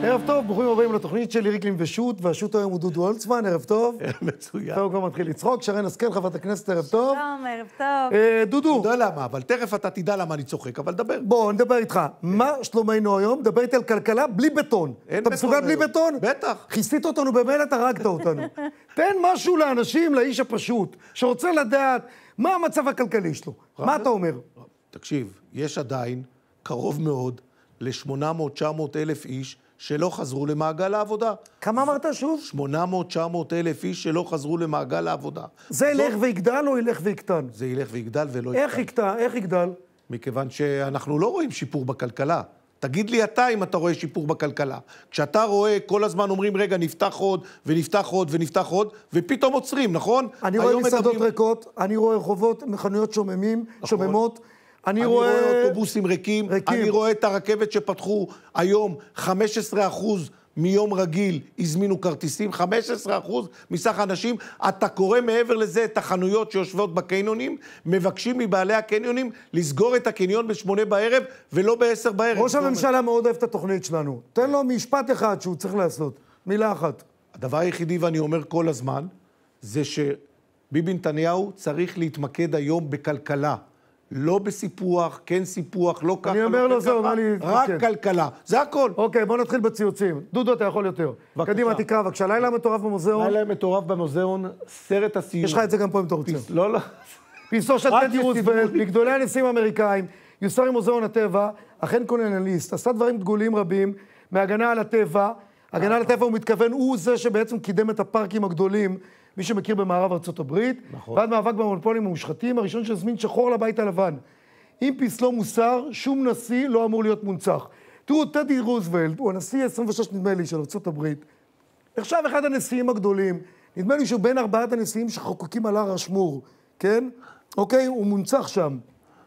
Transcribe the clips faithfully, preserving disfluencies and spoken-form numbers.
ערב טוב, ברוכים הבאים לתוכנית שלי ריקלין ושות, והשוט היום הוא דודו הולצמן, ערב טוב. מצוין. עכשיו הוא כבר מתחיל לצחוק, שרן השכל, חברת הכנסת, ערב טוב. שלום, ערב טוב. דודו. אתה יודע למה, אבל תכף אתה תדע למה אני צוחק, אבל דבר. בוא, נדבר איתך. מה שלומנו היום? דבר איתי על כלכלה בלי בטון. אתה מסוגל בלי בטון? בטח. כיסית אותנו במילא, אתה הרגת אותנו. תן משהו לאנשים, לאיש הפשוט, שרוצה לדעת מה המצב הכלכלי שלו. מה אתה אומר? תקשיב, יש עדיין קרוב מאוד ל-שמונה מאות תשע מאות אלף איש שלא חזרו למעגל העבודה. כמה אמרת שוב? שמונה מאות תשע מאות אלף איש שלא חזרו למעגל העבודה. זה ילך ויגדל או ילך ויקטן? זה ילך ויגדל ולא יקטן. איך יקטן? איך יגדל? מכיוון שאנחנו לא רואים שיפור בכלכלה. תגיד לי אתה אם אתה רואה שיפור בכלכלה. כשאתה רואה, כל הזמן אומרים, רגע, נפתח עוד, ונפתח עוד, ונפתח עוד, ופתאום עוצרים, נכון? אני רואה מסעדות ריקות, אני רואה רחובות, מכוניות שוממים, שוממות. אני רואה אוטובוסים ריקים, אני רואה את הרכבת שפתחו היום, חמישה עשר אחוז מיום רגיל הזמינו כרטיסים, חמישה עשר אחוז מסך האנשים. אתה קורא מעבר לזה את החנויות שיושבות בקניונים, מבקשים מבעלי הקניונים לסגור את הקניון בשמונה בערב ולא בעשר בערב. ראש הממשלה מאוד אוהב את התוכנית שלנו. תן לו משפט אחד שהוא צריך לעשות, מילה אחת. הדבר היחידי, ואני אומר כל הזמן, זה שביבי נתניהו צריך להתמקד היום בכלכלה. לא בסיפוח, כן סיפוח, לא ככה, אני אומר לו, זה אומר לי... רק כלכלה, זה הכל. אוקיי, בוא נתחיל בציוצים. דודו, אתה יכול יותר. קדימה, תקרא, בבקשה. לילה מטורף במוזיאון. לילה מטורף במוזיאון, סרט הסיום. יש לך את זה גם פה אם אתה רוצה. לא, לא. פיסו של טדי רוזוולט, מגדולי הנשיאים האמריקאים, יוסר עם מוזיאון הטבע, אכן קולוניאליסט, עשה דברים דגולים רבים, מהגנה על הטבע. הגנה על הטבע הוא מתכוון, הוא זה שבעצם קידם את הפארקים הגדולים, מי שמכיר במערב ארצות הברית, נכון. ועד מאבק במונופולים המושחתים, הראשון שהזמין שחור לבית הלבן. אם פסלו מוסר, שום נשיא לא אמור להיות מונצח. תראו, טדי רוזוולט, הוא הנשיא ה-עשרים ושש נדמה לי של ארצות הברית, עכשיו אחד הנשיאים הגדולים, נדמה לי שהוא בין ארבעת הנשיאים שחוקקים על הר השמור, כן? אוקיי, הוא מונצח שם.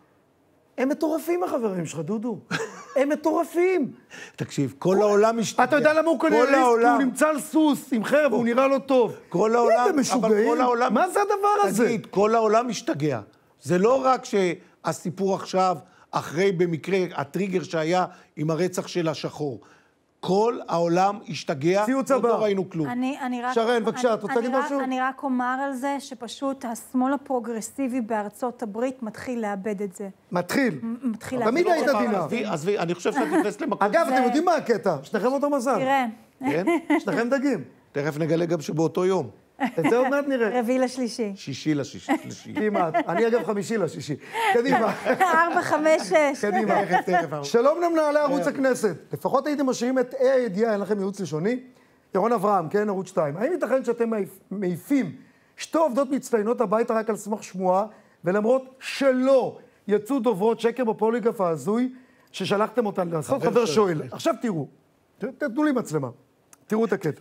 הם מטורפים החברים שלך, דודו. הם מטורפים. תקשיב, כל העולם משתגע. אתה יודע למה הוא קולוניאליסט? כי הוא נמצא על סוס עם חרב, הוא נראה לו טוב. כל העולם, אבל כל העולם... מה זה הדבר הזה? תגיד, כל העולם משתגע. זה לא רק שהסיפור עכשיו, אחרי במקרה הטריגר שהיה עם הרצח של השחור. כל העולם השתגע, לא ראינו כלום. שרן, בבקשה, את רוצה להגיד משהו? אני רק אומר על זה שפשוט השמאל הפרוגרסיבי בארצות הברית מתחיל לאבד את זה. מתחיל? מתחיל לאבד את זה. תמיד היית עדינה. עזבי, אני חושב שאת נכנסת למקום. אגב, אתם יודעים מה הקטע? שניכם אותו מזל. תראה. כן? שניכם דגים. תכף נגלה גם שבאותו יום. את זה עוד מעט נראה. רביעי לשלישי. שישי לשישי. כמעט. אני אגב חמישי לשישי. קדימה. ארבע, חמש, שש. קדימה. שלום למנהלי ערוץ הכנסת. לפחות הייתם משאירים את אי הידיעה, אין לכם ייעוץ לשוני. ירון אברהם, כן, ערוץ שתיים. האם ייתכן שאתם מעיפים שתי עובדות מצטיינות הביתה רק על סמך שמועה, ולמרות שלא יצאו דוברות שקר בפוליגרף ההזוי ששלחתם אותן לעשות? חבר שואל. עכשיו תראו. תתנו לי מצלמה. תראו את הקטע.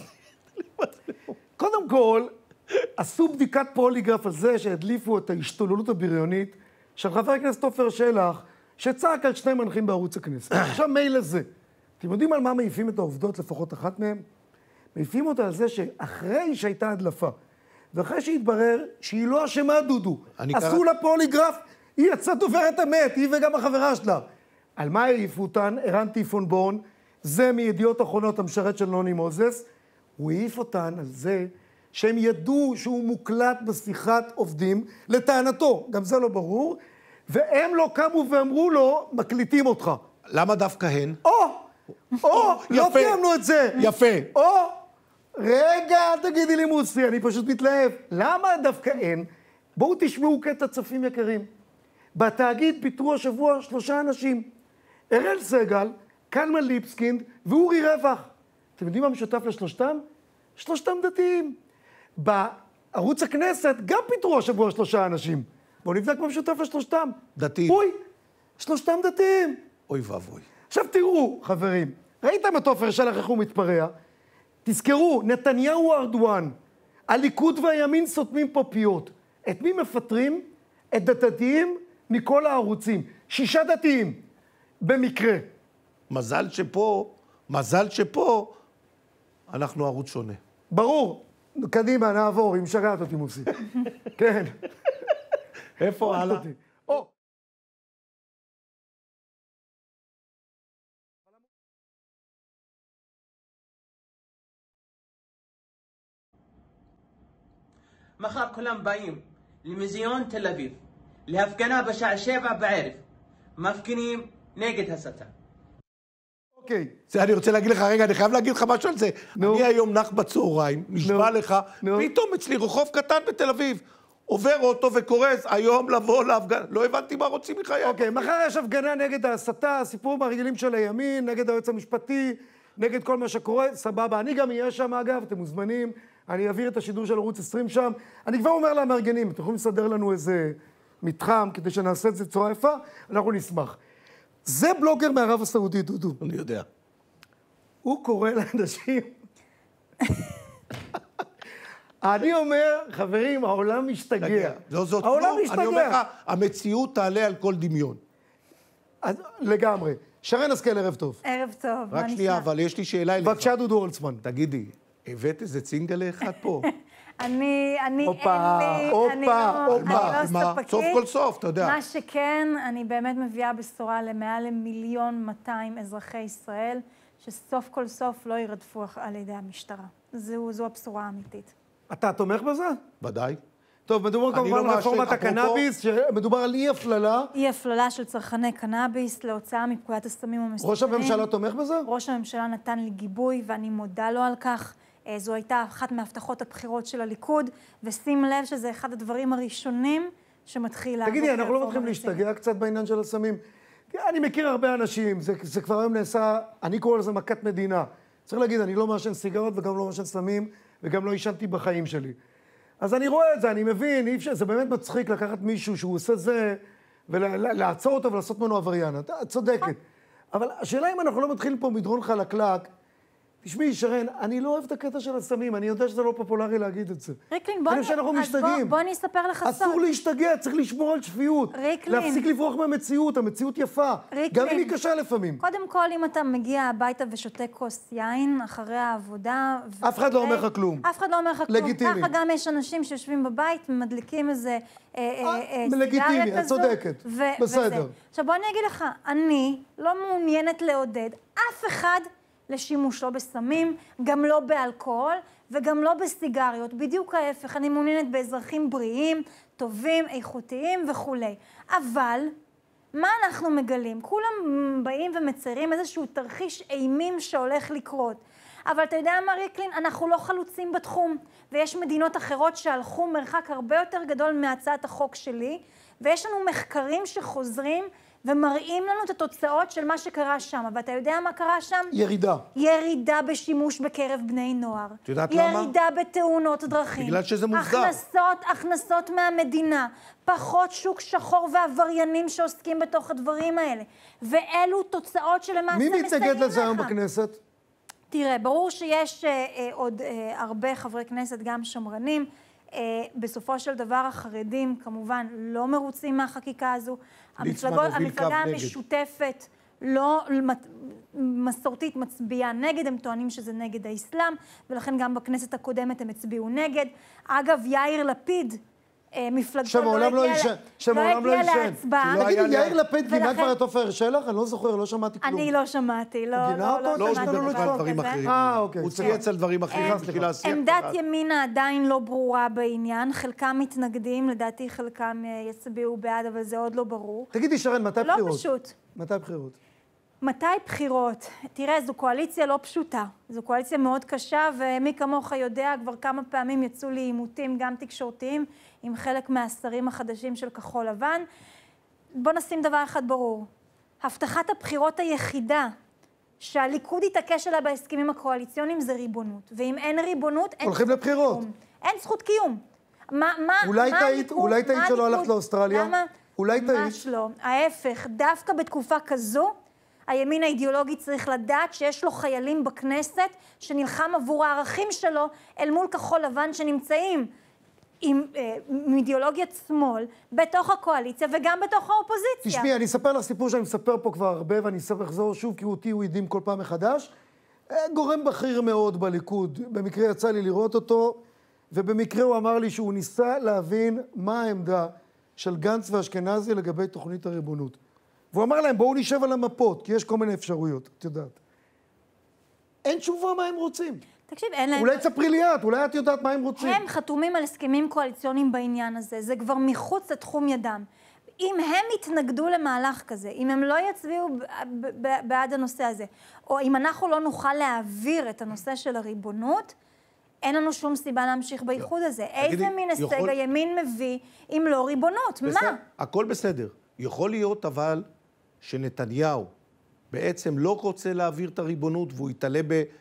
קודם כל, עשו בדיקת פוליגרף הזה שהדליפו את ההשתוללות הבריונית של חבר הכנסת עופר שלח, שצעק על שני מנחים בערוץ הכנסת. עכשיו מייל לזה. אתם יודעים על מה מעיפים את העובדות, לפחות אחת מהן? מעיפים אותה על זה שאחרי שהייתה הדלפה, ואחרי שהתברר שהיא לא אשמה, דודו, עשו לה פוליגרף, היא יצאה דוברת אמת, היא וגם החברה שלה. על מה העיפו אותן? ערן טיפונבורן, זה מידיעות אחרונות המשרת של נוני מוזס, הוא העיף אותן על זה שהם ידעו שהוא מוקלט בשיחת עובדים, לטענתו, גם זה לא ברור, והם לא קמו ואמרו לו, מקליטים אותך. למה דווקא הן? או, או, לא תיאמנו את זה. יפה. או, רגע, תגידי לי מוסי, אני פשוט מתלהב. למה דווקא הן? בואו תשמעו קטע צופים יקרים. בתאגיד פיטרו השבוע שלושה אנשים. אראל סגל, קלמן ליבסקינד ואורי רווח. אתם יודעים מה משותף לשלושתם? שלושתם דתיים. בערוץ הכנסת גם פיתרו השבוע שלושה אנשים. בואו נבדק מה משותף לשלושתם. דתיים. אוי, שלושתם דתיים. אוי ואבוי. עכשיו תראו, חברים, ראיתם את עופר שלח איך הוא מתפרע? תזכרו, נתניהו ארדואן, הליכוד והימין סותמים פה פיות. את מי מפטרים? את דתיים מכל הערוצים. שישה דתיים, במקרה. מזל שפה, מזל שפה, אנחנו ערוץ שונה. ברור. קדימה, נעבור, אם שגעת אותי מוסי. כן. איפה הלאה? מחר כולם באים למוזיאון תל אביב, להפגנה בשעה שבע בערב, מפגינים נגד הסתה. אוקיי. זה אני רוצה להגיד לך, רגע, אני חייב להגיד לך משהו על זה. אני היום נח בצהריים, נשבע לך, פתאום אצלי רחוב קטן בתל אביב. עובר אוטו וקורס, היום לבוא להפגנה. לא הבנתי מה רוצים מחיי. אוקיי, מחר יש הפגנה נגד ההסתה, סיפורים הרגילים של הימין, נגד היועץ המשפטי, נגד כל מה שקורה, סבבה. אני גם אהיה שם, אגב, אתם מוזמנים, אני אעביר את השידור של ערוץ עשרים שם. אני כבר אומר למארגנים, אתם יכולים לסדר לנו איזה מתחם, כדי שנעשה את זה בצורה יפה, אנחנו נשמח. זה בלוגר מערב הסעודית, דודו. אני יודע. הוא קורא לאנשים... אני אומר, חברים, העולם משתגע. לא זאת העולם לא, משתגע. אני אומר לך, המציאות תעלה על כל דמיון. אז, לגמרי. שרן השכל, ערב טוב. ערב טוב. רק שנייה, אבל יש לי שאלה אליך. בבקשה, דודו הולצמן. תגידי, הבאת איזה צינגלה אחד פה? אני, אני, הופה, אין לי, הופה, אני לא, הופה. אני לא ספקית. סוף כל סוף, אתה יודע. מה שכן, אני באמת מביאה בשורה למעל למיליון מאתיים אזרחי ישראל, שסוף כל סוף לא ירדפו על ידי המשטרה. זו, זו הבשורה האמיתית. אתה תומך בזה? ודאי. טוב, מדובר כמובן על רפורמת הקנאביס, שמדובר על אי הפללה. אי הפללה של צרכני קנאביס להוצאה מפקודת הסמים המסוכנים. ראש הממשלה תומך בזה? ראש הממשלה נתן לי גיבוי ואני מודה לו על כך. זו הייתה אחת מהבטחות הבחירות של הליכוד, ושים לב שזה אחד הדברים הראשונים שמתחיל לעבוד. תגידי, אנחנו לא מתחילים להשתגע קצת בעניין של הסמים? אני מכיר הרבה אנשים, זה, זה כבר היום נעשה, אני קורא לזה מכת מדינה. צריך להגיד, אני לא מעשן סיגרות וגם לא מעשן סמים, וגם לא עישנתי בחיים שלי. אז אני רואה את זה, אני מבין, אי אפשר, זה באמת מצחיק לקחת מישהו שהוא עושה זה, ולעצור אותו ולעשות ממנו עבריין. את צודקת. אבל השאלה אם אנחנו לא מתחילים פה מדרון חלקלק, תשמעי, שרן, אני לא אוהב את הקטע של הסמים, אני יודע שזה לא פופולרי להגיד את זה. ריקלין, בוא, אני, אז בוא, בוא אני אספר לך סוד. אסור להשתגע, צריך לשמור על שפיות. ריקלין. להפסיק לברוח מהמציאות, המציאות יפה. ריקלין. גם אם היא קשה לפעמים. קודם כל, אם אתה מגיע הביתה ושותה כוס יין אחרי העבודה... אף אחד לא אומר לך כלום. אף אחד לא אומר לך כלום. לגיטימי. ככה גם יש אנשים שיושבים בבית ומדליקים איזה סיגריה כזו. לגיטימי, את צודקת. בסדר. עכשיו בוא אני אגיד לך, אני לא מעוניינת לעודד אף אחד לשימוש לא בסמים, גם לא באלכוהול וגם לא בסיגריות. בדיוק ההפך, אני מעוניינת באזרחים בריאים, טובים, איכותיים וכו'. אבל מה אנחנו מגלים? כולם באים ומציירים איזשהו תרחיש אימים שהולך לקרות. אבל אתה יודע מה, ריקלין? אנחנו לא חלוצים בתחום, ויש מדינות אחרות שהלכו מרחק הרבה יותר גדול מהצעת החוק שלי, ויש לנו מחקרים שחוזרים ומראים לנו את התוצאות של מה שקרה שם. ואתה יודע מה קרה שם? ירידה. ירידה בשימוש בקרב בני נוער. את יודעת למה? ירידה בתאונות דרכים. בגלל שזה מוסדר. הכנסות, הכנסות מהמדינה. פחות שוק שחור ועבריינים שעוסקים בתוך הדברים האלה. ואלו תוצאות שלמעשה מסייעים לך. מי מתנגד לזה היום בכנסת? תראה, ברור שיש אה, אה, עוד אה, הרבה חברי כנסת, גם שמרנים. אה, בסופו של דבר החרדים כמובן לא מרוצים מהחקיקה הזו. המפלגות, המפלגה המשותפת לא מסורתית מצביעה נגד, הם טוענים שזה נגד האסלאם, ולכן גם בכנסת הקודמת הם הצביעו נגד. אגב, יאיר לפיד, מפלגתו לא הגיע להצבעה. תגידי, יאיר לפיד גינה כבר את עופר שלח? אני לא זוכר, לא שמעתי כלום. אני לא שמעתי, לא שמעתי. גינה אותו? לא, הוא דיבר על דברים אחרים. אה, אוקיי. הוא צייץ על דברים אחרים. עמדת ימינה עדיין לא ברורה בעניין, חלקם מתנגדים, לדעתי חלקם יצביעו בעד, אבל זה עוד לא ברור. תגידי, שרן, מתי בחירות? לא פשוט. מתי בחירות? מתי בחירות? תראה, זו קואליציה לא פשוטה. זו קואליציה מאוד קשה, ומי כמוך יודע, כבר כמה פעמים יצאו לי עימותים, גם תקשורתיים, עם חלק מהשרים החדשים של כחול לבן. בוא נשים דבר אחד ברור. הבטחת הבחירות היחידה שהליכוד יתעקש עליה בהסכמים הקואליציוניים זה ריבונות. ואם אין ריבונות, אין הולכים לבחירות. אין זכות קיום. מה, מה, אולי מה תהית, אולי תהית שלא הלכת לאוסטרליה? למה? אולי תהית. ממש לא. ההפך, דווקא בתקופה כזו, הימין האידיאולוגי צריך לדעת שיש לו חיילים בכנסת שנלחם עבור הערכים שלו אל מול כחול לבן שנמצאים עם אה, אידיאולוגיית שמאל בתוך הקואליציה וגם בתוך האופוזיציה. תשמעי, אני אספר לך סיפור שאני מספר פה כבר הרבה ואני אחזור שוב כי אותי הוא עדים כל פעם מחדש. גורם בכיר מאוד בליכוד, במקרה יצא לי לראות אותו ובמקרה הוא אמר לי שהוא ניסה להבין מה העמדה של גנץ ואשכנזי לגבי תוכנית הריבונות. והוא אמר להם, בואו נשב על המפות, כי יש כל מיני אפשרויות, את יודעת. אין תשובה מה הם רוצים. תקשיב, אין להם... אולי תספרי לי את, אולי את יודעת מה הם רוצים. הם חתומים על הסכמים קואליציוניים בעניין הזה, זה כבר מחוץ לתחום ידם. אם הם יתנגדו למהלך כזה, אם הם לא יצביעו בעד הנושא הזה, או אם אנחנו לא נוכל להעביר את הנושא של הריבונות, אין לנו שום סיבה להמשיך באיחוד הזה. איזה מין הישג הימין מביא אם לא ריבונות? מה? הכל בסדר. יכול להיות אבל שנתניהו בעצם לא רוצה להעביר את הריבונות, והוא יתעלה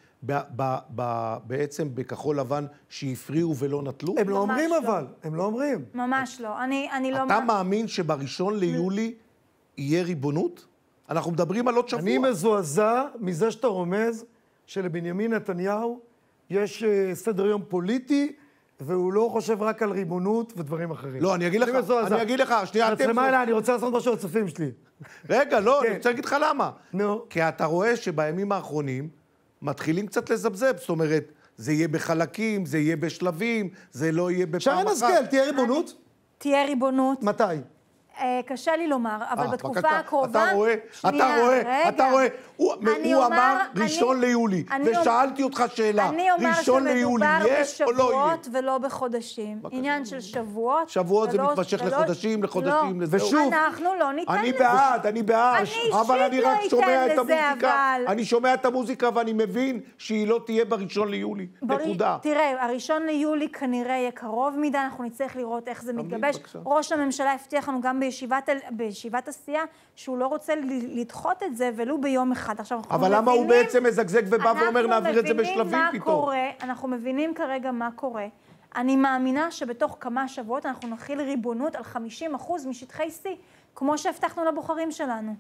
בעצם בכחול לבן שהפריעו ולא נטלו? הם לא אומרים אבל, הם לא אומרים. ממש לא. אני לא... אתה מאמין שבראשון ליולי יהיה ריבונות? אנחנו מדברים על עוד שבוע. אני מזועזע מזה שאתה רומז שלבנימין נתניהו יש סדר יום פוליטי, והוא לא חושב רק על ריבונות ודברים אחרים. לא, אני אגיד לך, אני אגיד לך, שנייה, אתם... מצלמה אליי, אני רוצה לעשות משהו לצופים שלי. רגע, לא, אני רוצה להגיד לך למה. נו. כי אתה רואה שבימים האחרונים מתחילים קצת לזבזב, זאת אומרת, זה יהיה בחלקים, זה יהיה בשלבים, זה לא יהיה בפעם שרן אחת. השכל, תהיה ריבונות? תהיה ריבונות. מתי? קשה לי לומר, אבל בתקופה הקרובה... אתה רואה, אתה רואה, אתה רואה, הוא אמר ראשון ליולי, ושאלתי אותך שאלה, ראשון ליולי יש או לא יהיה? אני אומר שבשבועות ולא בחודשים. עניין של שבועות. שבועות זה מתמשך לחודשים, לחודשים, ושוב, אנחנו לא ניתן לזה. אני בעד, אני בעד, אבל אני רק שומע את לזה, המוזיקה, אבל... אני שומע את המוזיקה ואני מבין שהיא לא תהיה בראשון ליולי, נקודה. תראה, הראשון ליולי כנראה יהיה קרוב מדי, אנחנו נצטרך לראות איך זה מתגבש. ראש הממשלה הבטיח לנו גם בישיבת, בישיבת עשייה, שהוא לא רוצה לדחות את זה, ולו ביום אחד. עכשיו, אבל למה הוא בעצם מזגזג ובא ואומר, נעביר את זה בשלבים פתאום? אנחנו מבינים כרגע מה קורה. אני מאמינה שבתוך כמה שבועות אנחנו נחיל ריבונות על חמישים אחוז משטחי C, כמו שהבטחנו לבוחרים שלנו.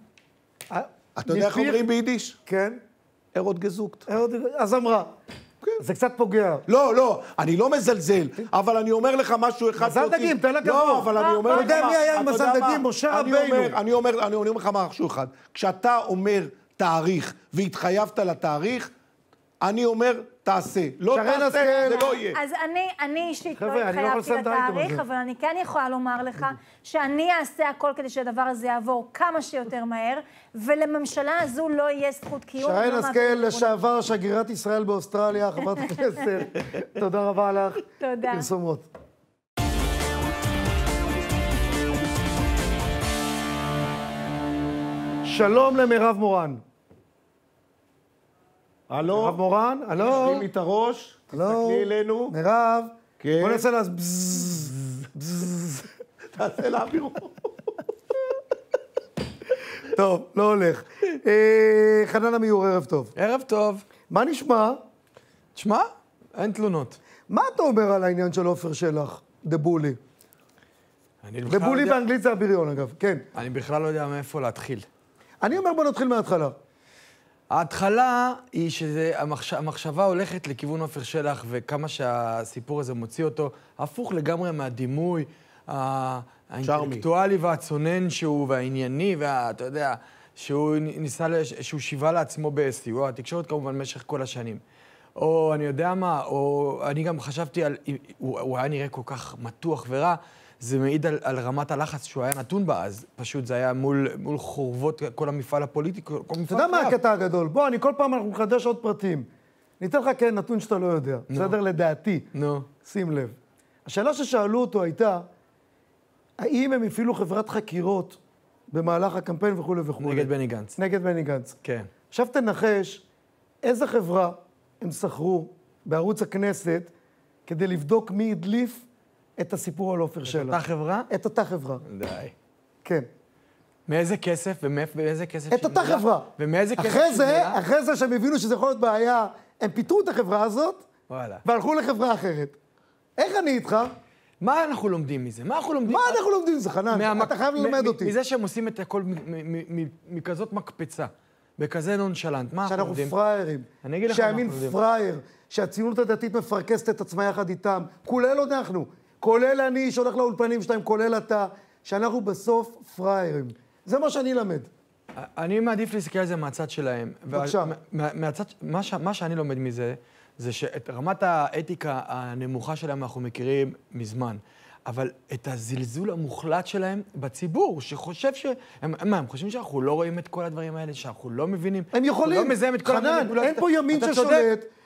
אתה יודע איך אומרים ביידיש? כן. ארות גזוקט. אז אמרה. זה קצת פוגע. לא, לא, אני לא מזלזל, אבל אני אומר לך משהו אחד... מזלדגים, תן לה כבוד. לא, אבל אני אומר לך... אתה יודע מי היה עם מזלדגים? משה רבינו. אני אומר לך משהו אחד. כשאתה אומר תאריך והתחייבת לתאריך, אני אומר, תעשה. לא תעשה, זה לא יהיה. אז אני אישית לא התחייבתי לתאריך, אבל אני כן יכולה לומר לך שאני אעשה הכל כדי שהדבר הזה יעבור כמה שיותר מהר, ולממשלה הזו לא יהיה זכות קיום. שרן השכל, לשעבר שגרירת ישראל באוסטרליה, חברת הכנסת, תודה רבה לך. תודה. פרסומות. שלום למירב מורן. הלו? מירב מורן, הלו? תשלימי את הראש, תסתכלי אלינו. מירב, כן. בוא נעשה לה בזזז, בזזז. תעשה להעביר. טוב, לא הולך. חנן עמיור, ערב טוב. ערב טוב. מה נשמע? תשמע, אין תלונות. מה אתה אומר על העניין של עופר שלח, דבולי? דבולי באנגלית זה הבריון, אגב, כן. אני בכלל לא יודע מאיפה להתחיל. אני אומר, בוא נתחיל מההתחלה. ההתחלה היא שהמחשבה הולכת לכיוון עופר שלח, וכמה שהסיפור הזה מוציא אותו, הפוך לגמרי מהדימוי האינטלקטואלי והצונן שהוא, והענייני, ואתה יודע, שהוא ניסה, שהוא שיבה לעצמו בסיוע התקשורת כמובן במשך כל השנים. או אני יודע מה, או אני גם חשבתי על, הוא, הוא היה נראה כל כך מתוח ורע, זה מעיד על, על רמת הלחץ שהוא היה נתון בה, אז פשוט זה היה מול, מול חורבות כל המפעל הפוליטי, כל מפעל חייו. אתה יודע מה הקטע הגדול? בוא, אני כל פעם אנחנו מחדש עוד פרטים. ניתן לך כן נתון שאתה לא יודע. בסדר לדעתי. נו. שים לב. השאלה ששאלו אותו הייתה, האם הם הפעילו חברת חקירות במהלך הקמפיין וכו' וכו'. נגד בני גנץ. נגד בני גנץ. כן. עכשיו תנחש, איזה חברה הם שכרו בערוץ הכנסת כדי לבדוק מי הדליף את הסיפור על עופר שלח. את אותה חברה? את אותה חברה. די. כן. מאיזה כסף ומאיזה כסף? את אותה חברה. ומאיזה כסף אחרי זה, אחרי זה שהם הבינו שזה יכול להיות בעיה, הם פיתרו את החברה הזאת, וואלה. והלכו לחברה אחרת. איך אני איתך? מה אנחנו לומדים מזה? מה אנחנו לומדים? מה אנחנו לומדים מזה, חנן? אתה חייב ללמד אותי. מזה שהם עושים את הכל מכזאת מקפצה, בכזה נונשלנט. מה אנחנו לומדים? שאנחנו פריירים. אני אגיד לך מה אנחנו שהימין לומדים. פרייר, שהציונות הדתית מפרקסת את עצמה יחד איתם, כולל עוד אנחנו, כולל אני שהולך לאולפנים שלהם, כולל אתה, שאנחנו בסוף פריירים. זה מה שאני למד. אני מעדיף להסתכל על זה מהצד שלהם. בבקשה. מהצד, מה, ש, מה שאני לומד מזה, זה שאת רמת האתיקה הנמוכה שלהם אנחנו מכירים מזמן. אבל את הזלזול המוחלט שלהם בציבור, שחושב ש... הם, מה, הם חושבים שאנחנו לא רואים את כל הדברים האלה, שאנחנו לא מבינים. הם יכולים. לא מזהים את כל חנן, אין פה ימין ששולט.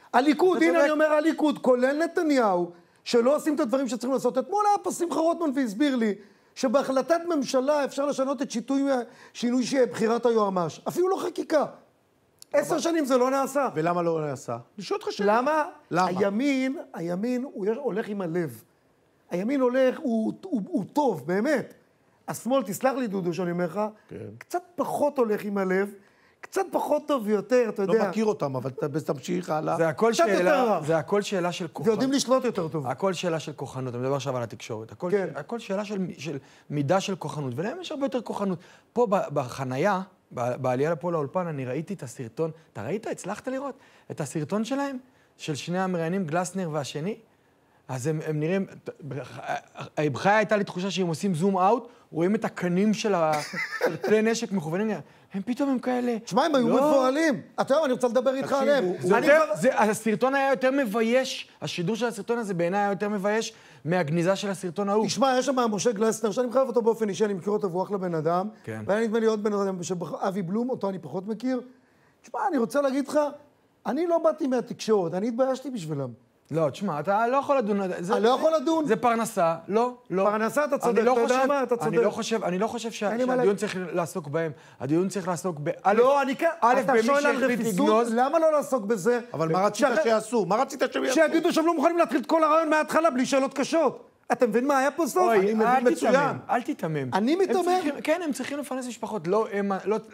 הליכוד, הנה אני אומר הליכוד, כולל נתניהו, שלא עושים את הדברים שצריכים לעשות. אתמול היה פה שמחה רוטמן והסביר לי שבהחלטת ממשלה אפשר לשנות את שינוי בחירת היועמ"ש. אפילו לא חקיקה. עשר שנים זה לא נעשה. ולמה לא נעשה? לשאול אותך שאלה. למה? למה? הימין, הימין הוא הולך עם הלב. הימין הולך, הוא, הוא, הוא טוב, באמת. השמאל, תסלח לי דודו שאני אומר לך, כן. קצת פחות הולך עם הלב, קצת פחות טוב יותר, אתה יודע. לא מכיר אותם, אבל תמשיך הלאה. זה הכל קצת יותר שאלה, רך. זה הכל שאלה של כוחנות. ויודעים לשלוט יותר טוב. הכל שאלה של כוחנות, אני מדבר עכשיו על התקשורת. הכל, כן. הכל שאלה של, של מידה של כוחנות, ולהם יש הרבה יותר כוחנות. פה בחנייה, בעלייה לפה לאולפן, אני ראיתי את הסרטון, אתה ראית? הצלחת לראות? את הסרטון שלהם? של שני המראיינים, גלסנר והשני? אז הם, הם נראים, בחיי הייתה לי תחושה שהם עושים זום אאוט, רואים את הקנים של כלי נשק מכוונים, הם פתאום הם כאלה. תשמע, הם היו מבועלים. אתה יודע, אני רוצה לדבר איתך עליהם. הסרטון היה יותר מבייש, השידור של הסרטון הזה בעיניי היה יותר מבייש מהגניזה של הסרטון ההוא. תשמע, יש שם משה גלסנר, שאני מחייב אותו באופן אישי, אני מכיר אותו והוא אחלה בן אדם. כן. והיה נדמה לי עוד בן אדם, אבי בלום, אותו אני פחות מכיר. תשמע, אני רוצה להגיד לך, אני לא באתי מהתקשורת, אני התביישתי בשבילם. לא, תשמע, אתה לא יכול לדון. אני לא יכול לדון. זה פרנסה, לא, לא. פרנסה, אתה צודק, אתה יודע מה, אתה צודק. אני לא חושב, אני לא חושב שהדיון צריך לעסוק בהם. הדיון צריך לעסוק באלף. לא, אני כן, אתה שואל על רפיסות, למה לא לעסוק בזה? אבל מה רצית שיעשו? מה רצית שהם יעשו? שיגידו שהם לא מוכנים להתחיל את כל הרעיון מההתחלה בלי שאלות קשות. אתה מבין מה היה פה סוף? אני מבין מצוין. אל תיתמם. אני מתאמם. כן, הם צריכים לפרנס משפחות. לא הם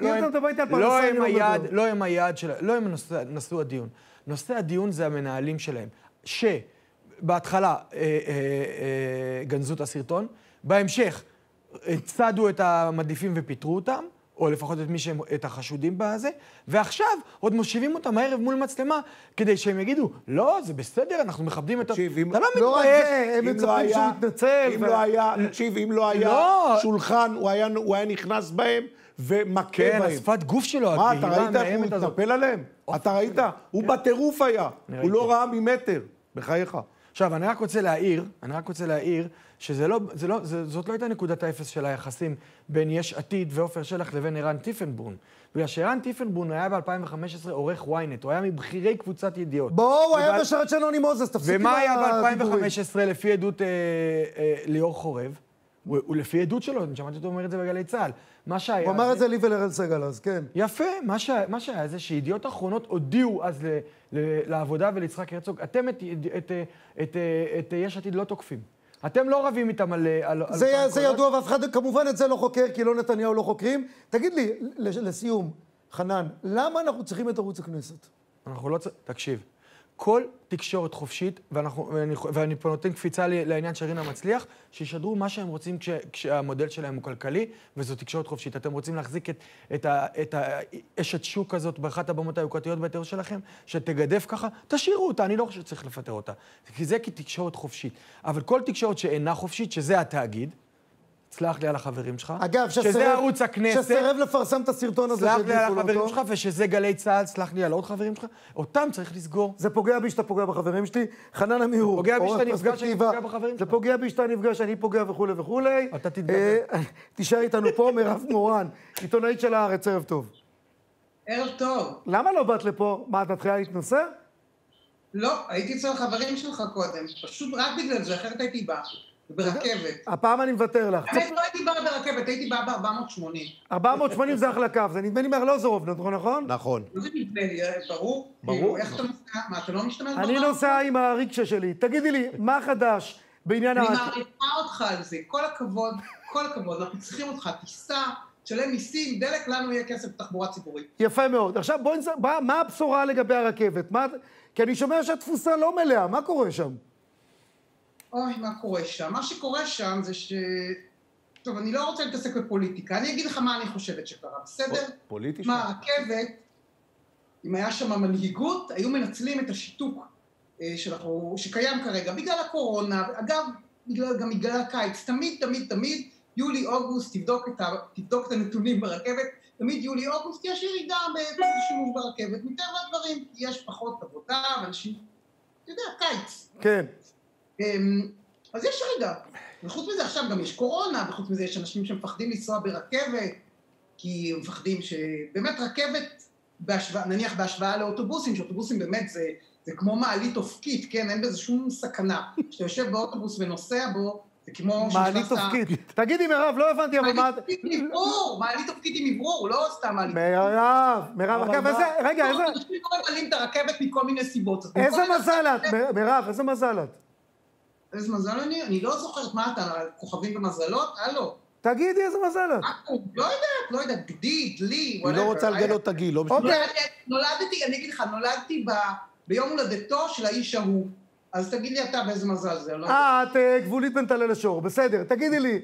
לא הם היעד של... לא הם נשוא הדיון. נושא הדיון זה המנהלים שלהם. שבהתחלה אה, אה, אה, גנזו את הסרטון, בהמשך צדו את המדליפים ופיטרו אותם, או לפחות את מי שהם, את החשודים בזה, ועכשיו עוד מושיבים אותם הערב מול מצלמה, כדי שהם יגידו, לא, זה בסדר, אנחנו מכבדים את... תקשיב, אם... אתה לא מתבייש, הם מצפים שהוא יתנצל. אם לא היה, תקשיב, אם לא היה שולחן, הוא היה נכנס בהם ומכה בהם. כן, השפת גוף שלו, מה, אתה ראית איך הוא התנפל עליהם? אתה ראית? הוא בטירוף היה. הוא לא ראה ממטר. בחייך. עכשיו, אני רק רוצה להעיר, אני רק רוצה להעיר, שזה לא, זה לא, זה, זאת לא הייתה נקודת האפס של היחסים בין יש עתיד ועופר שלח לבין ערן טיפנברון. בגלל שערן טיפנברון היה ב-אלפיים וחמש עשרה עורך וויינט, הוא היה מבחירי קבוצת ידיעות. בואו, הוא היה בשרת של נוני מוזס, תפסיק עם ומה היה ב-אלפיים וחמש עשרה לפי עדות אה, אה, ליאור חורב? הוא, הוא לפי עדות שלו, אני שמעתי אותו אומר את זה בגלי צה"ל. מה שהיה... הוא אמר את זה לי ולרל סגל אז, כן. יפה, מה שהיה, מה שהיה זה שידיעות אחרונות הודיעו אז ל, ל, לעבודה וליצחק הרצוג, אתם את, את, את, את, את יש עתיד לא תוקפים. אתם לא רבים איתם על... על זה, על זה ידוע, ואף אחד, כמובן את זה לא חוקר, כי לא נתניהו לא חוקרים. תגיד לי, לסיום, חנן, למה אנחנו צריכים את ערוץ הכנסת? אנחנו לא צריכים... תקשיב. כל תקשורת חופשית, ואנחנו, ואני, ואני פה נותן קפיצה לעניין של רינה מצליח, שישדרו מה שהם רוצים כש, כשהמודל שלהם הוא כלכלי, וזו תקשורת חופשית. אתם רוצים להחזיק את, את, ה, את האשת שוק הזאת באחת הבמות היוקרתיות ביותר שלכם, שתגדף ככה, תשאירו אותה, אני לא חושב שצריך לפטר אותה. כי זה כתקשורת חופשית. אבל כל תקשורת שאינה חופשית, שזה התאגיד, סלח לי על החברים שלך. אגב, שזה ערוץ הכנסת. שסרב לפרסם את הסרטון הזה. סלח לי על החברים שלך, ושזה גלי צה"ל, סלח לי על עוד חברים שלך. אותם צריך לסגור. זה פוגע בי שאתה פוגע בחברים שלי. חנן אמיהור. פוגע בי שאתה נפגע שאני פוגע בחברים שלך. זה פוגע בי שאתה נפגע שאני פוגע וכולי וכולי. אתה תתגבר. תישאר איתנו פה, מירב מורן, עיתונאית של הארץ, ערב טוב. ערב טוב. למה לא באת לפה? מה, את מתחילה להתנסה? לא, הייתי אצל חברים שלך קודם. פשוט רק בגלל זה, אחרת הייתי בא. ברכבת. הפעם אני מוותר לך. האמת לא הייתי באה ברכבת, הייתי באה ב-ארבע מאות שמונים. ארבע מאות שמונים זה אחלה קו, זה נדמה לי מארלוזורוב, נכון? נכון. זה נדמה לי, ברור. ברור. איך אתה נוסע? מה, אתה לא משתמש אני נוסע עם הריקשה שלי. תגידי לי, מה חדש בעניין... אני מעריכה אותך על זה, כל הכבוד, כל הכבוד, אנחנו צריכים אותך, תיסע, תשלם מיסים, דלק, לנו יהיה כסף בתחבורה ציבורית. יפה מאוד. עכשיו בואי נס... מה הבשורה לגבי הרכבת? כי אני שומע שהתפוסה לא מלאה, מה קורה שם? אוי, מה קורה שם? מה שקורה שם זה ש... טוב, אני לא רוצה להתעסק בפוליטיקה, אני אגיד לך מה אני חושבת שקרה, בסדר? פוליטי? מה, הרכבת, אם היה שם מנהיגות, היו מנצלים את השיתוק שאנחנו, שקיים כרגע, בגלל הקורונה, אגב, בגלל, גם בגלל הקיץ, תמיד, תמיד, תמיד, יולי, אוגוסט, תבדוק את, ה, תבדוק את הנתונים ברכבת, תמיד יולי, אוגוסט, יש ירידה בשימוש ברכבת, מטבע הדברים, יש פחות עבודה, ואנשים, אתה יודע, קיץ. כן. אז יש ירידה. וחוץ מזה עכשיו גם יש קורונה, וחוץ מזה יש אנשים שמפחדים לנסוע ברכבת, כי הם מפחדים שבאמת רכבת, בהשוואה, נניח בהשוואה לאוטובוסים, שאוטובוסים באמת זה זה כמו מעלית אופקית, כן? אין בזה שום סכנה. כשאתה יושב באוטובוס ונוסע בו, זה כמו... מעלית אופקית. תגידי, מירב, לא הבנתי, אבל מה... מעלית אופקית עם אוורור, מעלית אופקית עם אוורור, לא סתם מעלית. מירב, מירב, אגב, איזה... רגע, איזה... אנשים לא ממלאים את הרכבת מכל מיני סיבות. איזה מזל את, מירב, איזה מזל את? איזה מזל אני? אני לא זוכרת מה אתה, כוכבים במזלות? הלו. תגידי איזה מזל את. לא יודעת, לא יודעת, גדי, דלי, היא לא רוצה לגלות את הגיל, לא אוקיי. נולדתי, אני אגיד לך, נולדתי ביום הולדתו של האיש ההוא. אז תגיד לי אתה באיזה מזל זה, לא... אה, את גבולית בין טלה לשור, בסדר. תגידי לי,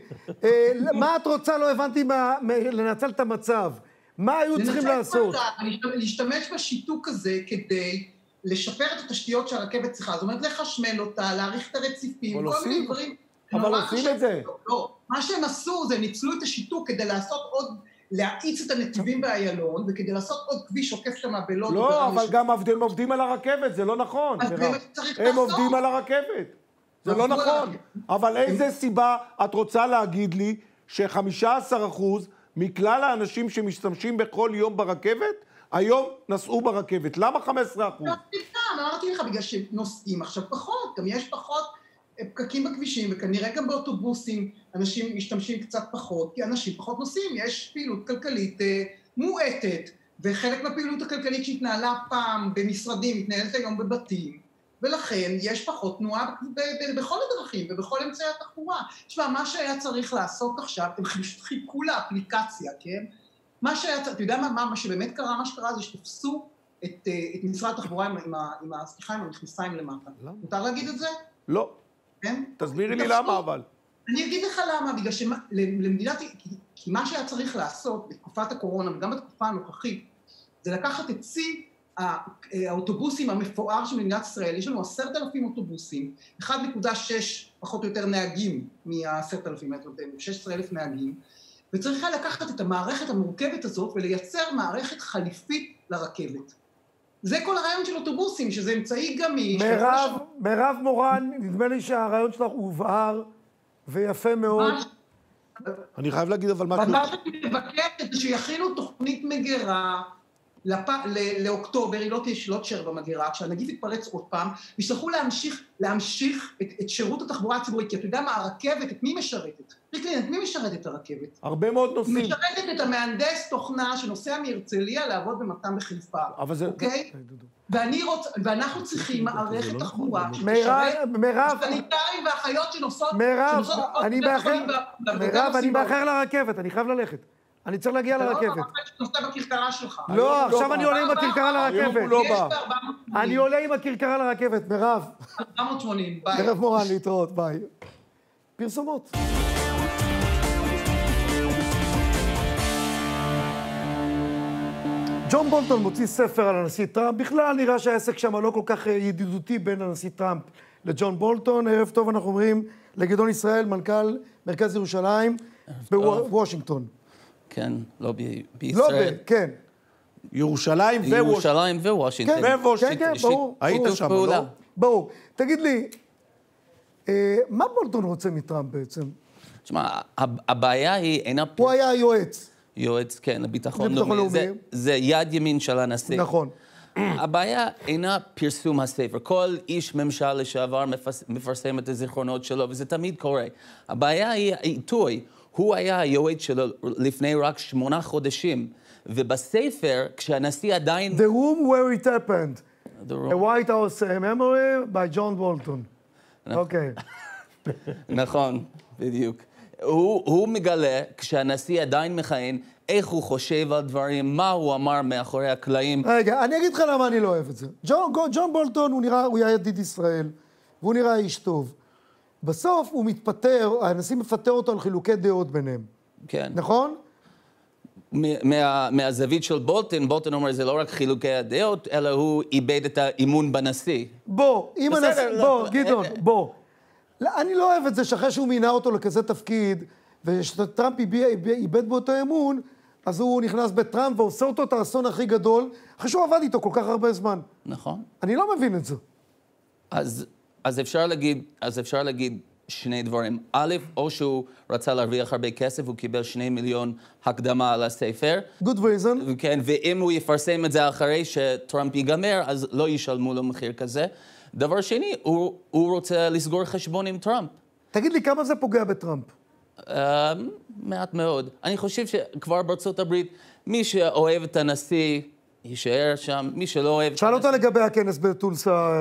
מה את רוצה, לא הבנתי, לנצל את המצב? מה היו צריכים לעשות? להשתמש בשיתוק הזה כדי לשפר את התשתיות שהרכבת צריכה. זאת אומרת, לחשמל אותה, להאריך את הרציפים, כל מיני דברים. אבל עושים את זה. לא, מה שהם עשו זה ניצלו את השיתוק כדי לעשות עוד, להאיץ את הנתיבים באיילון, וכדי לעשות עוד כביש עוקף שם בלוד. לא, אבל גם הם עובדים על הרכבת, זה לא נכון. הם עובדים על הרכבת. זה לא נכון. אבל איזה סיבה את רוצה להגיד לי ש-חמישה עשר אחוז מכלל האנשים שמשתמשים בכל יום ברכבת, היום נסעו ברכבת? למה חמישה עשר אחוז? אמרתי לך, בגלל שנוסעים עכשיו פחות, גם יש פחות פקקים בכבישים, וכנראה גם באוטובוסים אנשים משתמשים קצת פחות, כי אנשים פחות נוסעים, יש פעילות כלכלית אה, מועטת, וחלק מהפעילות הכלכלית שהתנהלה פעם במשרדים, מתנהלת היום בבתים, ולכן יש פחות תנועה ב- ב- בכל הדרכים ובכל אמצעי התחבורה. תשמע, מה שהיה צריך לעשות עכשיו, הם חיכו לאפליקציה, כן? מה שהיה צריך, אתה יודע מה, מה שבאמת קרה, מה שקרה זה שתפסו את, את משרד התחבורה עם, עם, עם, סליחה, עם המכנסיים למטה. למה? מותר להגיד את זה? לא. כן? תסבירי לי למה אבל. אני אגיד לך למה, בגלל שלמדינת, כי מה שהיה צריך לעשות בתקופת הקורונה וגם בתקופה הנוכחית, זה לקחת את צי האוטובוסים המפואר של מדינת ישראל. יש לנו עשרת אלפים אוטובוסים, אחד נקודה שש פחות או יותר נהגים מה-עשרת אלפים, שש עשרה אלף נהגים, וצריך לקחת את המערכת המורכבת הזאת ולייצר מערכת חליפית לרכבת. זה כל הרעיון של אוטובוסים, שזה אמצעי גמיש. מירב, מירב מורן, נדמה לי שהרעיון שלך הובהר ויפה מאוד. אני חייב להגיד אבל משהו. מה שאני מבקשת זה שיכינו תוכנית מגירה לאוקטובר, היא לא תישאר במגירה, כשהנגיף יתפרץ עוד פעם, יצטרכו להמשיך, להמשיך את, את שירות התחבורה הציבורית, כי אתה יודע מה, הרכבת, את מי משרתת? ריקלין, את מי משרתת את הרכבת? הרבה מאוד נושאים. היא משרתת את המהנדס תוכנה שנוסע מהרצליה לעבוד במתן בחיפה. אבל זה... אוקיי? ואני רוצה, ואנחנו צריכים מערכת תחבורה, מירב, סניטרים ואחיות שנוסעות... מירב, אני מאחר, מירב, אני מאחר לרכבת, אני חייב ללכת. אני צריך להגיע לרכבת. לא, שנוסע בכרכרה שלך. לא, עכשיו אני עולה עם הכרכרה לרכבת. היום הוא לא בא. אני עולה עם הכרכרה לרכבת, מירב. ארבע מאות שמונים, ביי. מירב מורן, להתראות, ביי. פרסומות. ג'ון בולטון מוציא ספר על הנשיא טראמפ. בכלל נראה שהעסק שם לא כל כך ידידותי בין הנשיא טראמפ לג'ון בולטון. ערב טוב, אנחנו אומרים לגדעון ישראל, מנכ"ל מרכז ירושלים בוושינגטון. כן, לא בישראל. לא, כן. ירושלים ווושינגטון. ירושלים ווושינגטון. כן, כן, ברור. היית שם, לא? ברור. תגיד לי, מה בולטון רוצה מטראמפ בעצם? תשמע, הבעיה היא אינה... הוא היה היועץ. יועץ, כן, לביטחון לאומי. זה יד ימין של הנשיא. נכון. הבעיה אינה פרסום הספר. כל איש ממשל לשעבר מפרסם את הזיכרונות שלו, וזה תמיד קורה. הבעיה היא העיתוי. הוא היה היועץ שלו לפני רק שמונה חודשים, ובספר, כשהנשיא עדיין... The room where it happened. A White House memory by John Bolton. אוקיי. נכון, בדיוק. הוא, הוא מגלה, כשהנשיא עדיין מכהן, איך הוא חושב על דברים, מה הוא אמר מאחורי הקלעים. רגע, אני אגיד לך למה אני לא אוהב את זה. ג'ון, ג'ון בולטון, הוא נראה, הוא היה ידיד ישראל, והוא נראה איש טוב. בסוף הוא מתפטר, הנשיא מפטר אותו על חילוקי דעות ביניהם. כן. נכון? מה, מהזווית של בולטון, בולטון אומר, זה לא רק חילוקי הדעות, אלא הוא איבד את האמון בנשיא. בוא, אם בסדר, הנשיא, לא, בוא, לא, גדעון, אה, בוא. לא, אני לא אוהב את זה שאחרי שהוא מינה אותו לכזה תפקיד, ושטראמפ איבד בו את האמון, אז הוא נכנס בטראמפ ועושה אותו את האסון הכי גדול, אחרי שהוא עבד איתו כל כך הרבה זמן. נכון. אני לא מבין את זה. אז, אז אפשר להגיד, אז אפשר להגיד, שני דברים. א', או שהוא רצה להרוויח הרבה כסף, הוא קיבל שני מיליון הקדמה על הספר. Good reason. כן, ואם הוא יפרסם את זה אחרי שטראמפ ייגמר, אז לא ישלמו לו מחיר כזה. דבר שני, הוא, הוא רוצה לסגור חשבון עם טראמפ. תגיד לי, כמה זה פוגע בטראמפ? Uh, מעט מאוד. אני חושב שכבר בארצות הברית, מי שאוהב את הנשיא, יישאר שם, מי שלא אוהב... שאל אותה לגבי הכנס בטולסה...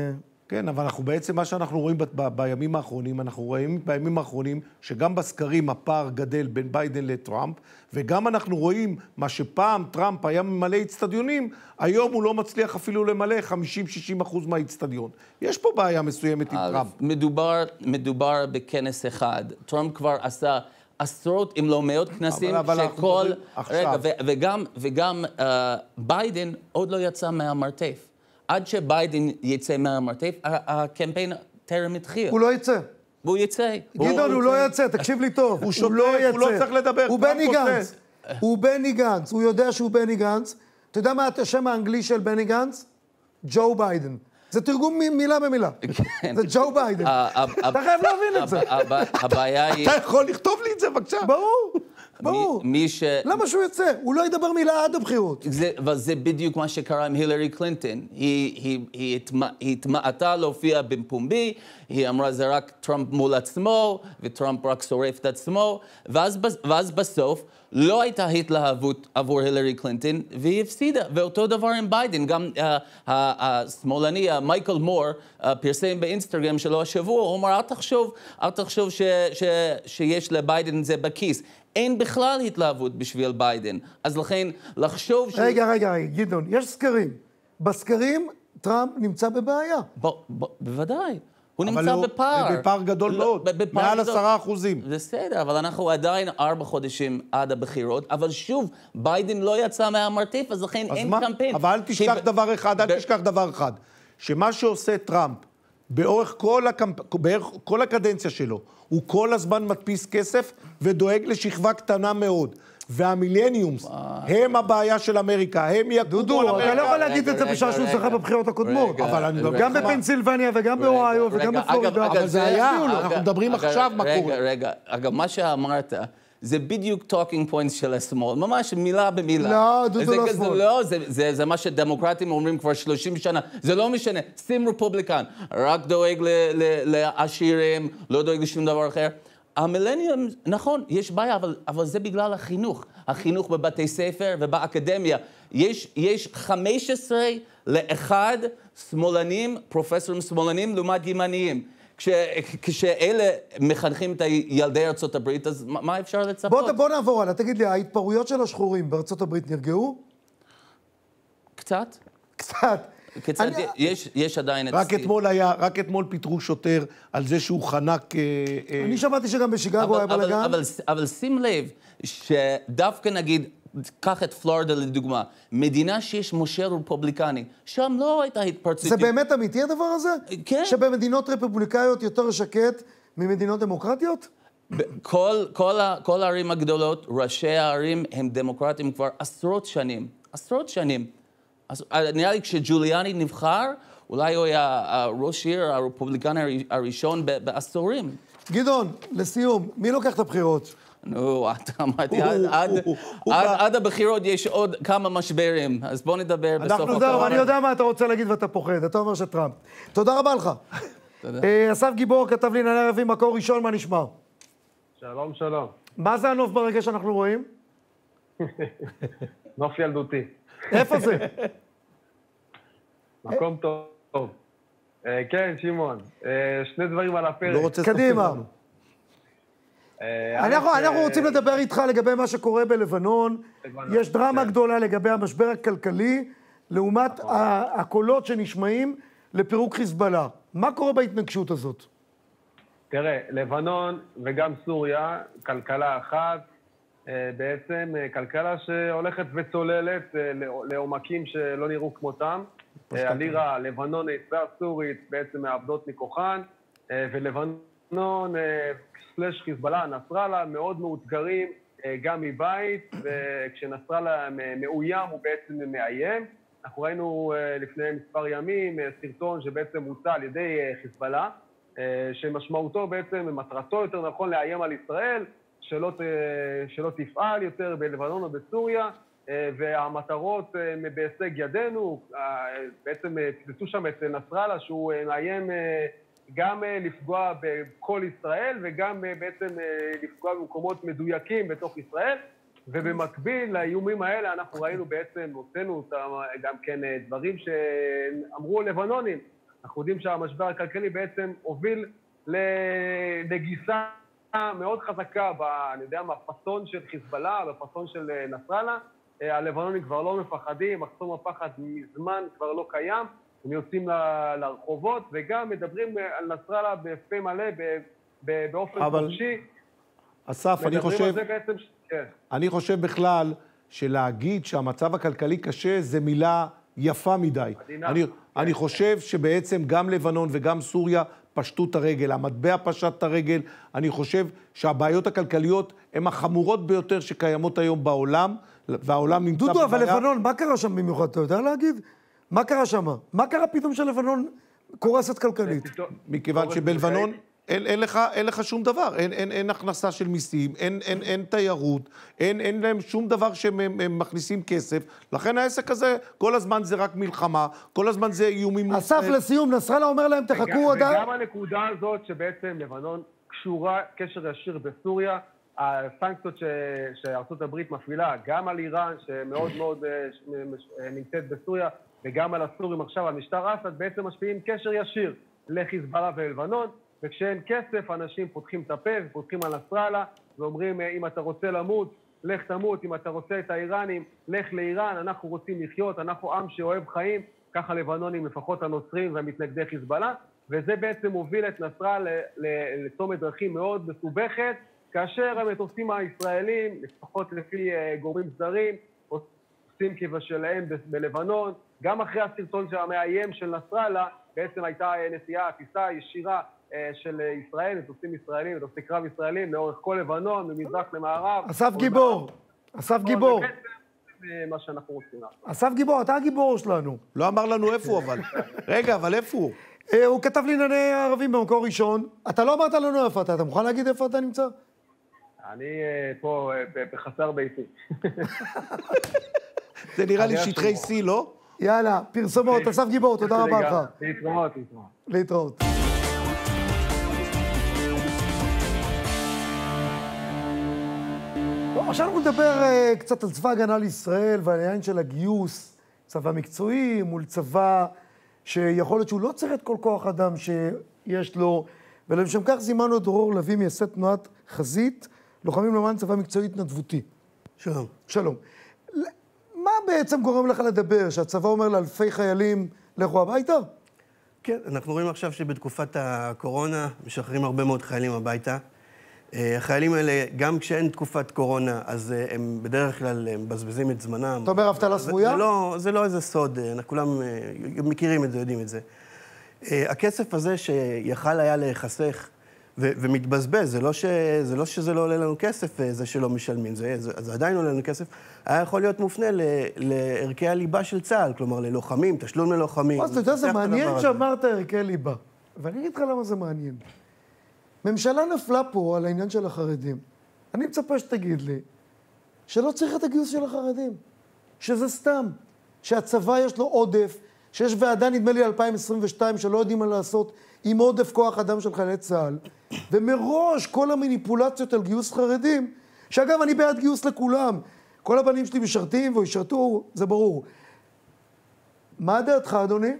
כן, אבל אנחנו בעצם, מה שאנחנו רואים ב- ב- בימים האחרונים, אנחנו רואים בימים האחרונים שגם בסקרים הפער גדל בין ביידן לטראמפ, וגם אנחנו רואים מה שפעם טראמפ היה ממלא אצטדיונים, היום הוא לא מצליח אפילו למלא חמישים שישים אחוז מהאצטדיון. יש פה בעיה מסוימת עם טראמפ. מדובר, מדובר בכנס אחד. טראמפ כבר עשה עשרות, אם לא מאות כנסים, אבל- אבל אנחנו שכל... מדברים עכשיו. רגע, ו- וגם, וגם uh, ביידן עוד לא יצא מהמרתף. עד שביידן יצא מהמרתף, ה- הקמפיין טרם התחיל. הוא לא יצא. והוא יצא. גדעון, הוא לא יצא, תקשיב לי טוב. הוא שותק, לא הוא לא יצא. צריך לדבר, הוא טראמפ בני עושה. גנץ. הוא בני גנץ, הוא יודע שהוא בני גנץ. אתה יודע מה השם האנגלי של בני גנץ? ג'ו ביידן. זה תרגום מ- מילה במילה. זה ג'ו ביידן. ה- אתה חייב להבין את זה. הב- הב- הבעיה היא... אתה יכול לכתוב לי את זה, בבקשה? ברור, ברור. מי- מי ש... למה שהוא יצא? הוא לא ידבר מילה עד הבחירות. זה, אבל זה בדיוק מה שקרה עם הילרי קלינטון. היא, היא, היא, התמע, היא התמעטה להופיע בפומבי, היא אמרה זה רק טראמפ מול עצמו, וטראמפ רק שורף את עצמו, ואז, ואז בסוף לא הייתה התלהבות עבור הילרי קלינטון, והיא הפסידה. ואותו דבר עם ביידן, גם uh, השמאלני, uh, מייקל מור, uh, פרסם באינסטגרם שלו השבוע, הוא אמר, אל תחשוב, אל תחשוב ש, ש, שיש לביידן זה בכיס. אין בכלל התלהבות בשביל ביידן. אז לכן, לחשוב ש... רגע, רגע, רגע, גדעון, יש סקרים. בסקרים טראמפ נמצא בבעיה. ב, ב, בוודאי. הוא אבל נמצא הוא- בפער. בפער גדול לא, מאוד, בפער מעל גדול. עשרה אחוזים. בסדר, אבל אנחנו עדיין ארבע חודשים עד הבחירות, אבל שוב, ביידן לא יצא מהמרתף, אז לכן אז אין מה? קמפיין. אבל אל תשכח כי- דבר אחד, ב- אל תשכח דבר אחד. שמה שעושה טראמפ, באורך כל, הקמפ... באורך כל הקדנציה שלו, הוא כל הזמן מדפיס כסף ודואג לשכבה קטנה מאוד. והמילניומס הם הבעיה של אמריקה, הם יקודו על דודו, אתה לא יכול אמריקה. להגיד את זה רגע, בשעה שהוא רגע. זכה בבחירות הקודמות. רגע, אבל אני מדבר גם איתך מה- בפנסילבניה וגם באוהיו רגע, וגם רגע, בפלורידה. אגב, אבל זה היה, אגב, אנחנו מדברים אגב, עכשיו מה רגע, קורה. רגע, אגב, מה שאמרת, זה בדיוק טוקינג פוינטס של השמאל, ממש מילה במילה. לא, דודו זה לא כזה- שמאל. לא, זה- זה זה מה שדמוקרטים אומרים כבר שלושים שנה, זה לא משנה, שים רפובליקן, רק דואג ל- ל- לעשירים, לא דואג לשום דבר אחר. המילניום, נכון, יש בעיה, אבל, אבל זה בגלל החינוך. החינוך בבתי ספר ובאקדמיה. יש, יש חמש עשרה לאחד שמאלנים, פרופסורים שמאלנים, לעומת ימניים. כש, כשאלה מחנכים את ילדי ארצות הברית, אז מה, מה אפשר לצפות? בוא, בוא נעבור הלאה, תגיד לי, ההתפרעויות של השחורים בארצות הברית נרגעו? קצת? קצת. קצת, אני- יש, יש עדיין את... רק סטיב. אתמול היה, רק אתמול פיטרו שוטר על זה שהוא חנק... אה, אה, אני שמעתי שגם בשיקגו אבל, היה אבל, בלגן. אבל, אבל שים לב שדווקא נגיד, קח את פלורידה לדוגמה, מדינה שיש מושל רפובליקני, שם לא הייתה התפרצות. זה באמת אמיתי הדבר הזה? כן. שבמדינות רפובליקאיות יותר שקט ממדינות דמוקרטיות? כל, כל, ה, כל הערים הגדולות, ראשי הערים הם דמוקרטים כבר עשרות שנים. עשרות שנים. אז, נראה לי כשג'וליאני נבחר, אולי הוא היה ראש עיר הרפובליקני הראשון ב- בעשורים. גדעון, לסיום, מי לוקח את הבחירות? נו, אתה אמרתי, עד, הוא- עד, הוא- הוא עד, בא- עד הבחירות יש עוד כמה משברים, אז בואו נדבר בסוף אנחנו- זהו, הפרק. אני יודע מה אתה רוצה להגיד ואתה פוחד, אתה אומר שטראמפ. תודה רבה לך. תודה. אה, אסף גיבור כתב לי ענייני ערבים, מקור ראשון, מה נשמע? שלום, שלום. מה זה הנוף ברגע שאנחנו רואים? נוף ילדותי. איפה זה? מקום טוב. אה, כן, שמעון. אה, שני דברים על הפרק. לא רוצה לספר קדימה. לנו. אה, אנחנו, א', אנחנו אה, רוצים לדבר איתך לגבי מה שקורה בלבנון. לבנון, יש דרמה כן. גדולה לגבי המשבר הכלכלי, לעומת ה- הקולות שנשמעים לפירוק חיזבאללה. מה קורה בהתנגשות הזאת? תראה, לבנון וגם סוריה, כלכלה אחת, אה, בעצם אה, כלכלה שהולכת וצוללת אה, לא- לעומקים שלא נראו כמותם. אה, הלירה הלבנונית והסורית בעצם מאבדות מכוחן, אה, ולבנון אה, סלש חיזבאללה, נסראללה, מאוד מאותגרים אה, גם מבית, וכשנסראללה מאוים הוא בעצם מאיים. אנחנו ראינו אה, לפני מספר ימים אה, סרטון שבעצם הוצא על ידי אה, חיזבאללה, שמשמעותו בעצם, מטרתו יותר נכון לאיים על ישראל, שלא, שלא תפעל יותר בלבנון או בסוריה, והמטרות בהישג ידינו, בעצם תפסו שם את נסראללה, שהוא מאיים גם לפגוע בכל ישראל, וגם בעצם לפגוע במקומות מדויקים בתוך ישראל, ובמקביל לאיומים האלה אנחנו ראינו בעצם, נותנו אותם גם כן דברים שאמרו לבנונים. אנחנו יודעים שהמשבר הכלכלי בעצם הוביל לנגיסה מאוד חזקה, אני יודע מה, פסון של חיזבאללה, בפסון של נסראללה. הלבנונים כבר לא מפחדים, מחסום הפחד מזמן כבר לא קיים, הם יוצאים לרחובות, וגם מדברים על נסראללה בפה מלא, באופן חופשי. אסף, אני חושב, בעצם... כן. אני חושב בכלל שלהגיד שהמצב הכלכלי קשה זה מילה יפה מדי. אני, אני חושב שבעצם גם לבנון וגם סוריה פשטו את הרגל, המטבע פשט את הרגל. אני חושב שהבעיות הכלכליות הן החמורות ביותר שקיימות היום בעולם, והעולם נמצא דודו, אבל לבנון, מה קרה שם במיוחד? אתה יודע להגיד? מה קרה שם? מה קרה פתאום שלבנון קורסת כלכלית? מכיוון שבלבנון אין, אין לך, אין לך שום דבר, אין, אין, אין הכנסה של מיסים, אין, אין, אין תיירות, אין, אין להם שום דבר שהם מכניסים כסף, לכן העסק הזה, כל הזמן זה רק מלחמה, כל הזמן זה איומים... אסף, לסיום, נסראללה אומר להם, תחכו עוד... וגם הנקודה הזאת שבעצם לבנון קשורה קשר ישיר בסוריה, הסנקציות ש... שארצות הברית מפעילה, גם על איראן, שמאוד מאוד נמצאת בסוריה, וגם על הסורים עכשיו, על משטר אסד, בעצם משפיעים קשר ישיר לחיזבאללה ולבנון, וכשאין כסף, אנשים פותחים את הפה ופותחים על נסראללה, ואומרים, אם אתה רוצה למות, לך תמות, אם אתה רוצה את האיראנים, לך לאיראן, אנחנו רוצים לחיות, אנחנו עם שאוהב חיים, ככה לבנונים, לפחות הנוצרים והמתנגדי חיזבאללה, וזה בעצם מוביל את נסראללה לצומת דרכים מאוד מסובכת, כאשר המטוסים הישראלים, לפחות לפי גורמים זרים, עושים כבשלהם בלבנון, גם אחרי הסרטון המאיים של נסראללה, בעצם הייתה נסיעה, טיסה ישירה של ישראל, מטוסים ישראלים, מטוסי קרב ישראלים, לאורך כל לבנון, ממזרח למערב. אסף גיבור, אסף גיבור. זה בעצם מה שאנחנו רוצים. אסף גיבור, אתה הגיבור שלנו. לא אמר לנו איפה הוא, אבל. רגע, אבל איפה הוא? הוא כתב לי ענייני ערבים במקור ראשון. אתה לא אמרת לנו איפה אתה, אתה מוכן להגיד איפה אתה נמצא? אני פה בחסר ביתי. זה נראה לי שטחי C, לא? יאללה, פרסומות, אסף גיבור, תודה רבה לך. להתראות, להתראות. להתראות. עכשיו אנחנו נדבר uh, קצת על צבא הגנה לישראל ועל העניין של הגיוס, צבא מקצועי מול צבא שיכול להיות שהוא לא צריך את כל כוח אדם שיש לו, ולשם כך זימנו את דרור לוי, מייסד תנועת חזית, לוחמים למען צבא מקצועי התנדבותי. שלום. שלום. מה בעצם גורם לך לדבר, שהצבא אומר לאלפי חיילים, לכו הביתה? כן, אנחנו רואים עכשיו שבתקופת הקורונה משחררים הרבה מאוד חיילים הביתה. החיילים האלה, גם כשאין תקופת קורונה, אז הם בדרך כלל מבזבזים את זמנם. אתה אומר אבטלה סמויה? זה לא, זה לא איזה סוד, אנחנו כולם מכירים את זה, יודעים את זה. הכסף הזה שיכל היה להיחסך ו- ומתבזבז, זה לא, ש- זה לא שזה לא עולה לנו כסף, זה שלא משלמים, זה, זה, זה עדיין עולה לנו כסף, היה יכול להיות מופנה ל- לערכי הליבה של צה"ל, כלומר ללוחמים, תשלום ללוחמים. אז אתה יודע, זה מעניין שאמרת ערכי ליבה, ואני אגיד לך למה זה מעניין. ממשלה נפלה פה על העניין של החרדים. אני מצפה שתגיד לי שלא צריך את הגיוס של החרדים, שזה סתם, שהצבא יש לו עודף, שיש ועדה, נדמה לי אלפיים עשרים ושתיים, שלא יודעים מה לעשות עם עודף כוח אדם של חיילי צה"ל, ומראש כל המניפולציות על גיוס חרדים, שאגב, אני בעד גיוס לכולם, כל הבנים שלי משרתים וישרתו, זה ברור. מה דעתך, אדוני?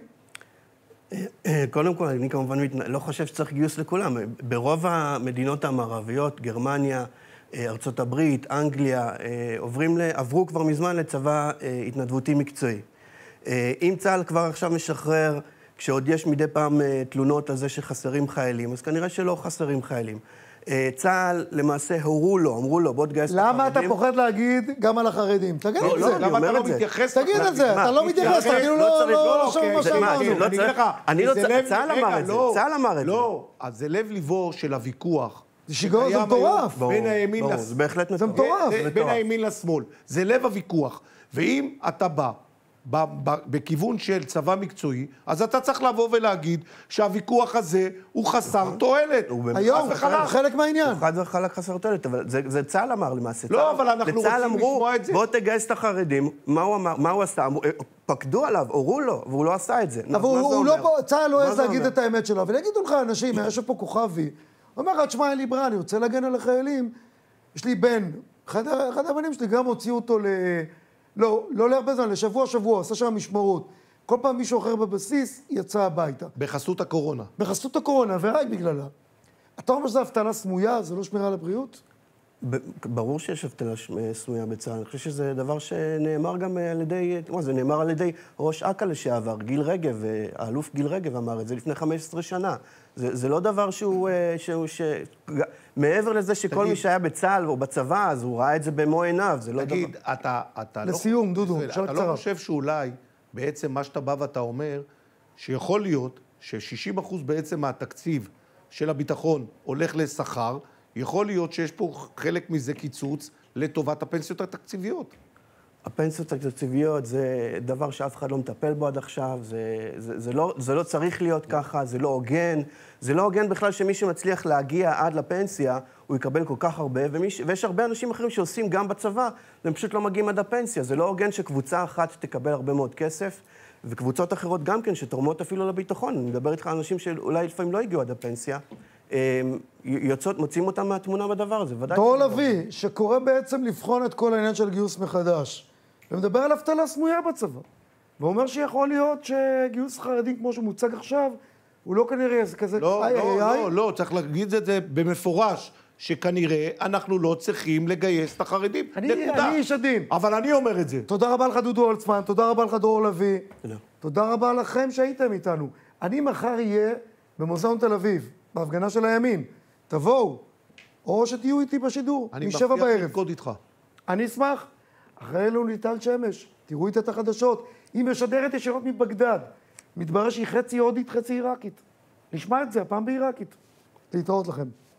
קודם כל, אני כמובן לא חושב שצריך גיוס לכולם. ברוב המדינות המערביות, גרמניה, ארצות הברית, אנגליה, עוברים, עברו כבר מזמן לצבא התנדבותי מקצועי. אם צה"ל כבר עכשיו משחרר, כשעוד יש מדי פעם תלונות על זה שחסרים חיילים, אז כנראה שלא חסרים חיילים. צה"ל למעשה הורו לו, אמרו לו, בוא תגייס את החרדים. למה אתה פוחד להגיד גם על החרדים? תגיד את זה. למה אתה לא מתייחס? תגיד את זה, אתה לא מתייחס, אתה כאילו לא שומע מה שאמרנו. אני לא צריך, צה"ל אמר את זה, צה"ל אמר את זה. לא, אז זה לב ליבו של הוויכוח. זה שיגעון, זה מטורף. בין הימין זה בהחלט מטורף. בין הימין לשמאל. זה לב הוויכוח. ואם אתה בא בכיוון של צבא מקצועי, אז אתה צריך לבוא ולהגיד שהוויכוח הזה הוא חסר תועלת. היום, חלק מהעניין. הוא חד וחלק חסר תועלת, אבל זה צה"ל אמר למעשה. לא, אבל אנחנו רוצים לשמוע את זה. בוא תגייס את החרדים, מה הוא אמר, מה הוא עשה? פקדו עליו, הורו לו, והוא לא עשה את זה. אבל צה"ל לא העז להגיד את האמת שלו, אבל יגידו לך אנשים, יש פה כוכבי, הוא אומר, תשמע, אין לי ברירה, אני רוצה להגן על החיילים, יש לי בן, אחד הבנים שלי גם הוציאו אותו ל... לא, לא להרבה זמן, לשבוע שבוע, עשה שם משמרות. כל פעם מישהו אחר בבסיס יצא הביתה. בחסות הקורונה. בחסות הקורונה, ורק בגללה. אתה אומר שזה אבטלה סמויה, זה לא שמירה על הבריאות? ברור שיש אבטלה סמויה בצה"ל. אני חושב שזה דבר שנאמר גם על ידי, זה נאמר על ידי ראש אכ"א לשעבר, גיל רגב, האלוף גיל רגב אמר את זה לפני חמש עשרה שנה. זה, זה לא דבר שהוא, שהוא, ש... מעבר לזה שכל תגיד, מי שהיה בצה"ל או בצבא, אז הוא ראה את זה במו עיניו, זה לא תגיד, דבר... אתה, אתה לסיום, לא... דודו, אתה קצרה. לא חושב שאולי, בעצם מה שאתה בא ואתה אומר, שיכול להיות ש-שישים אחוז בעצם מהתקציב של הביטחון הולך לשכר, יכול להיות שיש פה חלק מזה קיצוץ לטובת הפנסיות התקציביות. הפנסיות התקציביות זה דבר שאף אחד לא מטפל בו עד עכשיו, זה, זה, זה, לא, זה לא צריך להיות ככה, זה לא הוגן. זה לא הוגן בכלל שמי שמצליח להגיע עד לפנסיה, הוא יקבל כל כך הרבה, ומיש, ויש הרבה אנשים אחרים שעושים גם בצבא, והם פשוט לא מגיעים עד הפנסיה. זה לא הוגן שקבוצה אחת תקבל הרבה מאוד כסף, וקבוצות אחרות גם כן שתורמות אפילו לביטחון. אני מדבר איתך על אנשים שאולי לפעמים לא הגיעו עד הפנסיה, יוצאות, מוצאים אותם מהתמונה בדבר הזה, ודאי. דרור לביא, שקורא בעצם לבחון את כל העניין של גיוס מחדש, ומדבר על אבטלה סמויה בצבא, ואומר שיכול להיות שגיוס חרדים כמו שהוא מוצג עכשיו, הוא לא כנראה כזה... לא, לא, לא, לא, צריך להגיד את זה במפורש, שכנראה אנחנו לא צריכים לגייס את החרדים. אני איש עדין. אבל אני אומר את זה. תודה רבה לך דודו הולצמן, תודה רבה לך דרור לביא. תודה רבה לכם שהייתם איתנו. אני מחר אהיה במוזיאון תל אביב, בהפגנה של הימין. תבואו, או שתהיו איתי בשידור, משבע בערב. אני מבטיח לרקוד איתך. אני אשמח. אחרינו ליטל שמש, תראו איתה את החדשות. היא משדרת ישירות מבגדד. מתברר שהיא חצי הודית, חצי עיראקית. נשמע את זה, הפעם בעיראקית. להתראות לכם.